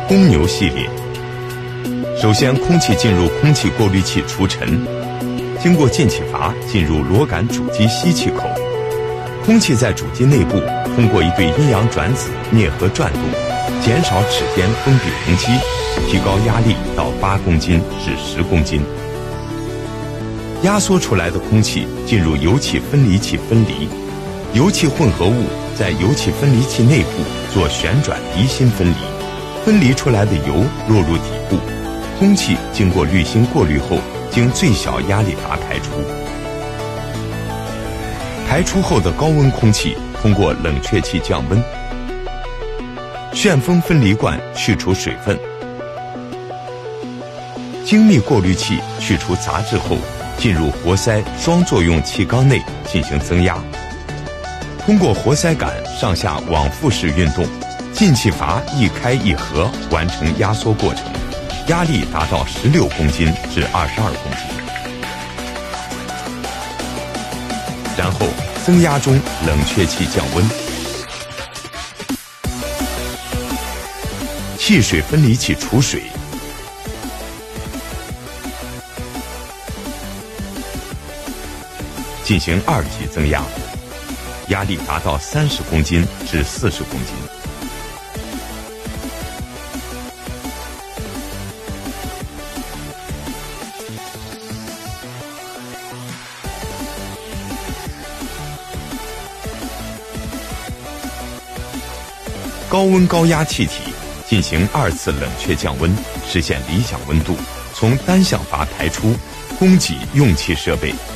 公牛系列。首先，空气进入空气过滤器除尘，经过进气阀进入螺杆主机吸气口，空气在主机内部通过一对阴阳转子啮合转动，减少齿间封闭容积，提高压力到8公斤至10公斤。压缩出来的空气进入油气分离器分离，油气混合物在油气分离器内部做旋转离心分离，分离出来的油落入底部，空气经过滤芯过滤后，经最小压力阀排出。排出后的高温空气通过冷却器降温，旋风分离罐去除水分，精密过滤器去除杂质后，进入活塞双作用气缸内进行增压。通过活塞杆上下往复式运动，进气阀一开一合完成压缩过程，压力达到16公斤至22公斤。然后增压中冷却器降温，汽水分离器除水，进行2级增压，压力达到30公斤至40公斤。高温高压气体进行2次冷却降温，实现理想温度，从单向阀排出，供给用气设备